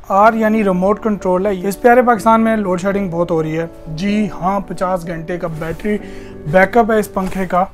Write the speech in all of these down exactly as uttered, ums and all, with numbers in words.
Are यानी remote control है। इस प्यारे पाकिस्तान में लोड शेडिंग बहुत हो रही है। जी हाँ, पचास घंटे का बैटरी बैकअप है इस पंखे का।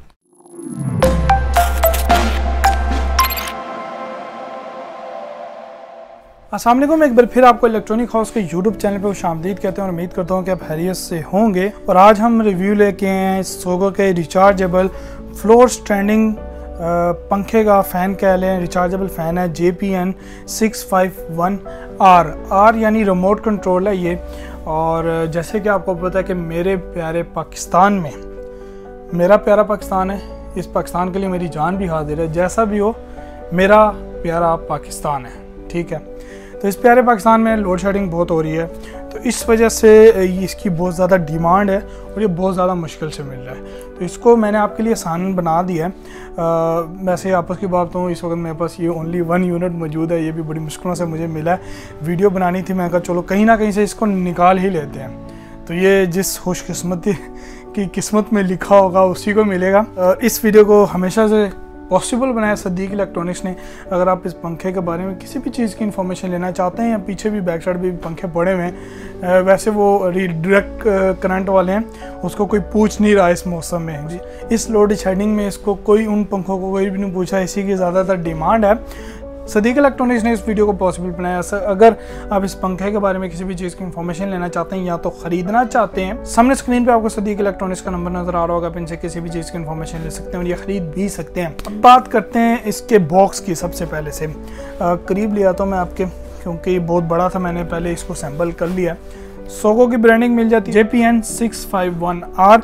अस्सलाम वालेकुम, एक बार फिर आपको इलेक्ट्रॉनिक हाउस के यूट्यूब चैनल पे खुशामदीद कहते हैं और उम्मीद करता हूँ कि आप खैरियत से होंगे। और आज हम रिव्यू लेके आए हैं सोगो के रिचार्जेबल फ्लोर स्टैंडिंग पंखे का। फ़ैन कह लें, रिचार्जेबल फ़ैन है। J P N six five one R R यानी रिमोट कंट्रोल है ये। और जैसे कि आपको पता है कि मेरे प्यारे पाकिस्तान में, मेरा प्यारा पाकिस्तान है, इस पाकिस्तान के लिए मेरी जान भी हाजिर है। जैसा भी हो, मेरा प्यारा पाकिस्तान है, ठीक है। तो इस प्यारे पाकिस्तान में लोड शेडिंग बहुत हो रही है, तो इस वजह से इसकी बहुत ज़्यादा डिमांड है और ये बहुत ज़्यादा मुश्किल से मिल रहा है। तो इसको मैंने आपके लिए आसान बना दिया है। वैसे आपस की बात हूँ, इस वक्त मेरे पास ये ओनली वन यूनिट मौजूद है। ये भी बड़ी मुश्किलों से मुझे मिला है। वीडियो बनानी थी, मैं कहा चलो कहीं ना कहीं से इसको निकाल ही लेते हैं। तो ये जिस खुशकिस्मती की किस्मत में लिखा होगा उसी को मिलेगा। इस वीडियो को हमेशा से पॉसिबल बनाया सदीक इलेक्ट्रॉनिक्स ने। अगर आप इस पंखे के बारे में किसी भी चीज़ की इन्फॉर्मेशन लेना चाहते हैं, या पीछे भी बैक साइड भी पंखे पड़े हुए हैं, वैसे वो डायरेक्ट करंट वाले हैं, उसको कोई पूछ नहीं रहा इस मौसम में जी। इस लोड शेडिंग में इसको कोई उन पंखों को कोई भी नहीं पूछा, इसी की ज़्यादातर डिमांड है। सदीक इलेक्ट्रॉनिक्स ने इस वीडियो को पॉसिबल बनाया। अगर आप इस पंखे के बारे में किसी भी चीज़ की इन्फॉर्मेशन लेना चाहते हैं या तो ख़रीदना चाहते हैं, सामने स्क्रीन पे आपको सदीक इलेक्ट्रॉनिक्स का नंबर नज़र आ रहा होगा। आप इनसे किसी भी चीज़ की इन्फॉर्मेशन ले सकते हैं और ये ख़रीद भी सकते हैं। अब बात करते हैं इसके बॉक्स की। सबसे पहले से आ, करीब लिया तो मैं आपके, क्योंकि बहुत बड़ा था, मैंने पहले इसको सैम्पल कर लिया। सोगो की ब्रांडिंग मिल जाती है, J P N six five one R.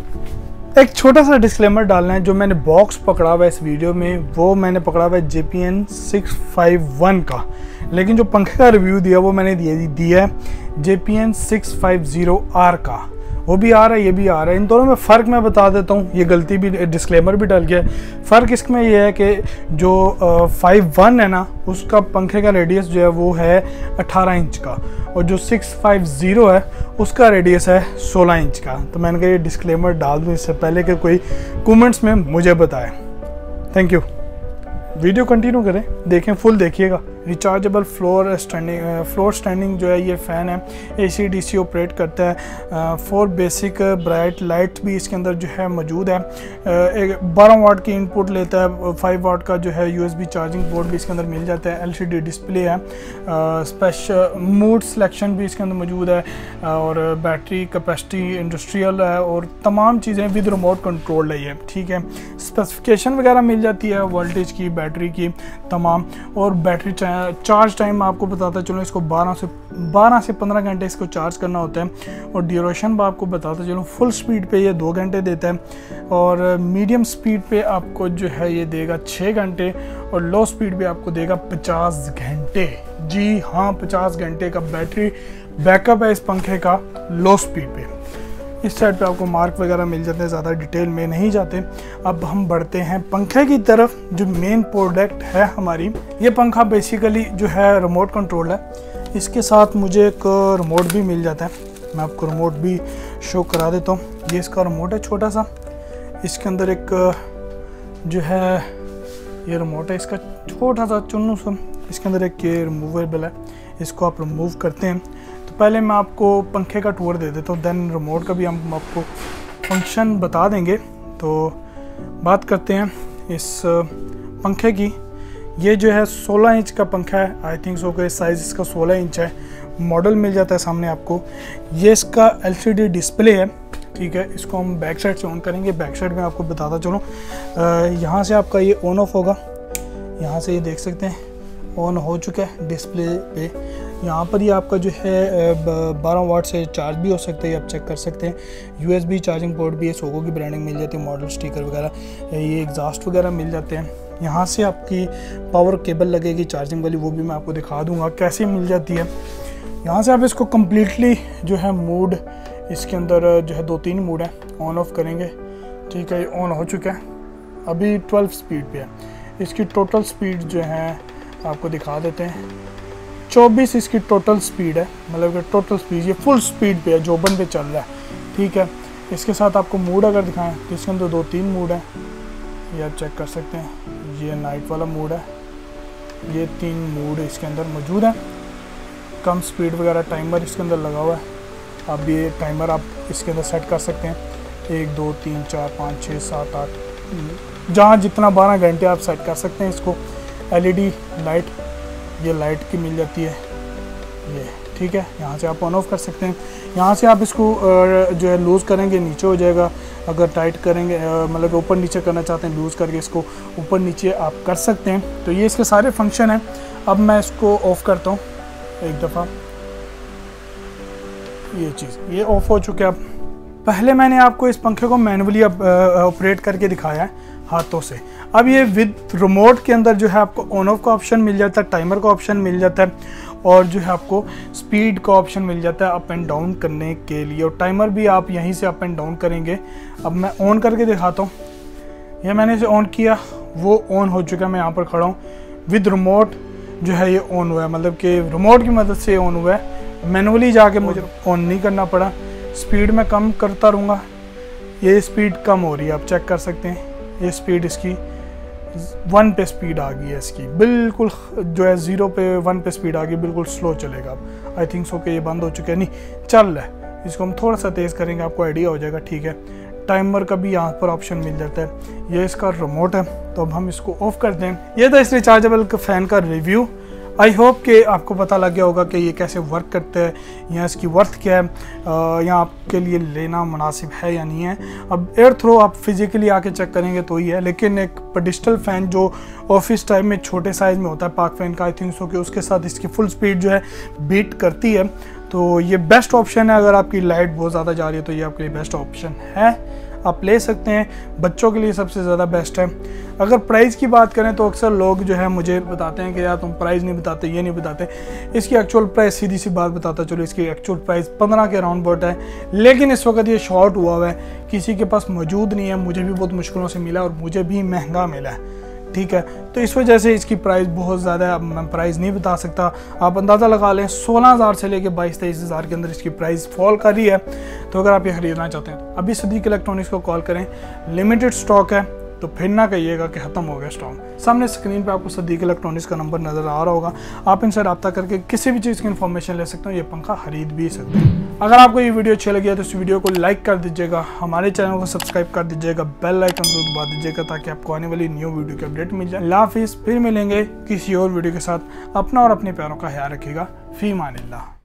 एक छोटा सा डिस्क्लेमर डालना है, जो मैंने बॉक्स पकड़ा हुआ है इस वीडियो में, वो मैंने पकड़ा हुआ है J P N six five one का, लेकिन जो पंखे का रिव्यू दिया वो मैंने दिया है J P N six five zero R का। वो भी आ रहा है, ये भी आ रहा है। इन दोनों में फ़र्क मैं बता देता हूँ। ये गलती भी, डिस्क्लेमर भी डल गया है। फ़र्क इसमें ये है कि जो फाइव वन है ना, उसका पंखे का रेडियस जो है वो है अठारह इंच का, और जो सिक्स फाइव ज़ीरो है उसका रेडियस है सोलह इंच का। तो मैंने कहा ये डिस्क्लेमर डाल दूँ इससे पहले कि कोई कमेंट्स में मुझे बताए। Thank you. वीडियो कंटिन्यू करें, देखें, फुल देखिएगा। Rechargeable floor standing floor standing जो है ये फ़ैन है, एसी डीसी ऑपरेट करता है। फोर बेसिक ब्राइट लाइट भी इसके अंदर जो है मौजूद है। एक बारह वाट की इनपुट लेता है। फाइव वाट का जो है यूएसबी चार्जिंग पोर्ट भी इसके अंदर मिल जाता है। एलसीडी डिस्प्ले है। स्पेशल मूड सिलेक्शन भी इसके अंदर मौजूद है, और बैटरी कैपेसिटी इंडस्ट्रियल है, और तमाम चीज़ें विद रिमोट कंट्रोल है ये, ठीक है। स्पेसिफिकेशन वगैरह मिल जाती है, वोल्टेज की, बैटरी की तमाम। और बैटरी चार्ज टाइम आपको बताता चलो, इसको बारह से बारह से पंद्रह घंटे इसको चार्ज करना होता है। और ड्यूरेशन भी आपको बताता चलो, फुल स्पीड पे ये दो घंटे देता है, और मीडियम स्पीड पे आपको जो है ये देगा छः घंटे, और लो स्पीड पे आपको देगा पचास घंटे। जी हाँ, पचास घंटे का बैटरी बैकअप है इस पंखे का लो स्पीड पे। इस साइड पे आपको मार्क वगैरह मिल जाते हैं, ज़्यादा डिटेल में नहीं जाते। अब हम बढ़ते हैं पंखे की तरफ, जो मेन प्रोडक्ट है हमारी। ये पंखा बेसिकली जो है रिमोट कंट्रोल है। इसके साथ मुझे एक रिमोट भी मिल जाता है, मैं आपको रिमोट भी शो करा देता हूँ। ये इसका रिमोट है छोटा सा। इसके अंदर एक जो है ये रिमोट है, इसका छोटा सा चुन्नू सा। इसके अंदर एक ये रिमूवेबल है, इसको आप रिमूव करते हैं। तो पहले मैं आपको पंखे का टूर दे देता हूँ, देन रिमोट का भी हम आपको फंक्शन बता देंगे। तो बात करते हैं इस पंखे की। ये जो है सोलह इंच का पंखा है, आई थिंक सो कि साइज़ इसका सोलह इंच है। मॉडल मिल जाता है सामने आपको। ये इसका एलसीडी डिस्प्ले है, ठीक है। इसको हम बैक साइड से ऑन करेंगे। बैक साइड में आपको बताता चलो, यहाँ से आपका ये ऑन ऑफ होगा। यहाँ से ये देख सकते हैं ऑन हो चुका है डिस्प्ले पे। यहाँ पर ही आपका जो है बारह वाट से चार्ज भी हो सकता है, आप चेक कर सकते हैं। यूएसबी चार्जिंग पोर्ट भी है, सोगो की ब्रांडिंग मिल जाती है, मॉडल स्टिकर वगैरह, ये एग्जॉस्ट वगैरह मिल जाते हैं। यहाँ से आपकी पावर केबल लगेगी चार्जिंग वाली, वो भी मैं आपको दिखा दूँगा कैसे मिल जाती है। यहाँ से आप इसको कम्प्लीटली जो है मूड, इसके अंदर जो है दो तीन मूड हैं, ऑन ऑफ करेंगे, ठीक है। ऑन हो चुका है, अभी ट्वेल्व स्पीड पे है। इसकी टोटल स्पीड जो है आपको दिखा देते हैं, चौबीस इसकी टोटल स्पीड है, मतलब कि टोटल स्पीड ये फुल स्पीड पे है, जोबन पे चल रहा है, ठीक है। इसके साथ आपको मूड अगर दिखाएं तो इसके अंदर दो तीन मूड हैं, ये आप चेक कर सकते हैं। ये नाइट वाला मूड है, ये तीन मूड इसके अंदर मौजूद है। कम स्पीड वगैरह टाइमर इसके अंदर लगा हुआ है। अब ये टाइमर आप इसके अंदर सेट कर सकते हैं, एक दो तीन चार पाँच छः सात आठ, जहाँ जितना बारह घंटे आप सेट कर सकते हैं इसको। एलईडी लाइट, ये लाइट की मिल जाती है ये, ठीक है। यहाँ से आप ऑन ऑफ कर सकते हैं। यहाँ से आप इसको जो है लूज़ करेंगे नीचे हो जाएगा, अगर टाइट करेंगे मतलब ऊपर नीचे करना चाहते हैं लूज़ करके इसको ऊपर नीचे आप कर सकते हैं। तो ये इसके सारे फंक्शन हैं। अब मैं इसको ऑफ़ करता हूँ एक दफ़ा, ये चीज़ ये ऑफ़ हो चुके। अब पहले मैंने आपको इस पंखे को मैनुअली ऑपरेट करके दिखाया है हाथों से। अब ये विद रिमोट के अंदर जो है आपको ऑन ऑफ का ऑप्शन मिल जाता है, टाइमर का ऑप्शन मिल जाता है, और जो है आपको स्पीड का ऑप्शन मिल जाता है अप एंड डाउन करने के लिए, और टाइमर भी आप यहीं से अप एंड डाउन करेंगे। अब मैं ऑन करके दिखाता हूँ। ये मैंने इसे ऑन किया, वो ऑन हो चुका है। मैं यहाँ पर खड़ा हूँ, विद रिमोट जो है ये ऑन हुआ है, मतलब कि रिमोट की मदद से ऑन हुआ है। मैनुअली जाके मुझे ऑन नहीं करना पड़ा। स्पीड में कम करता रहूँगा, ये स्पीड कम हो रही है, आप चेक कर सकते हैं। ये स्पीड इसकी वन पे स्पीड आ गई है इसकी, बिल्कुल जो है ज़ीरो पे वन पे स्पीड आ गई, बिल्कुल स्लो चलेगा। अब आई थिंक सो कि ये बंद हो चुका है, नहीं चल रहा है। इसको हम थोड़ा सा तेज़ करेंगे, आपको आइडिया हो जाएगा, ठीक है। टाइमर का भी यहाँ पर ऑप्शन मिल जाता है। ये इसका रिमोट है, तो अब हम इसको ऑफ कर दें। ये था इस रिचार्जेबल फ़ैन का रिव्यू। आई होप कि आपको पता लग गया होगा कि ये कैसे वर्क करता है, या इसकी वर्थ क्या है, या आपके लिए लेना मुनासिब है या नहीं है। अब एयर थ्रो आप फिजिकली आके चेक करेंगे तो ही है, लेकिन एक पेडिस्टल फ़ैन जो ऑफिस टाइम में छोटे साइज़ में होता है पाक फ़ैन का, आई थिंक सो कि उसके साथ इसकी फुल स्पीड जो है बीट करती है। तो ये बेस्ट ऑप्शन है। अगर आपकी लाइट बहुत ज़्यादा जा रही है तो ये आपके लिए बेस्ट ऑप्शन है, आप ले सकते हैं। बच्चों के लिए सबसे ज़्यादा बेस्ट है। अगर प्राइस की बात करें तो अक्सर लोग जो है मुझे बताते हैं कि यार तुम प्राइस नहीं बताते, ये नहीं बताते। इसकी एक्चुअल प्राइस सीधी सी बात बताता चलो, इसकी एक्चुअल प्राइस पंद्रह के अराउंड बट है, लेकिन इस वक्त ये शॉर्ट हुआ हुआ है, किसी के पास मौजूद नहीं है। मुझे भी बहुत मुश्किलों से मिला और मुझे भी महंगा मिला है, ठीक है। तो इस वजह से इसकी प्राइस बहुत ज़्यादा है। अब मैं प्राइस नहीं बता सकता, आप अंदाज़ा लगा लें सोलह हज़ार से लेकर बाईस तेईस हज़ार के अंदर इसकी प्राइस फॉल कर रही है। तो अगर आप ये ख़रीदना चाहते हैं तो अभी सदीक इलेक्ट्रॉनिक्स को कॉल करें, लिमिटेड स्टॉक है, तो फिर ना कहिएगा कि ख़त्म हो गया स्टॉक। सामने स्क्रीन पे आपको सदीक इलेक्ट्रॉनिक्स का नंबर नज़र आ रहा होगा, आप इनसे रब्ता करके किसी भी चीज़ की इन्फॉर्मेशन ले सकते हो, ये पंखा खरीद भी सकते हैं। अगर आपको ये वीडियो अच्छी लगी है तो इस वीडियो को लाइक कर दीजिएगा, हमारे चैनल को सब्सक्राइब कर दीजिएगा, बेल आइकन को दबा दीजिएगा ताकि आपको आने वाली न्यू वीडियो की अपडेट मिल जाए। अल्लाह हाफिज़, फिर मिलेंगे किसी और वीडियो के साथ। अपना और अपने प्यारों का ख्याल रखिएगा। फी मानिल्लाह।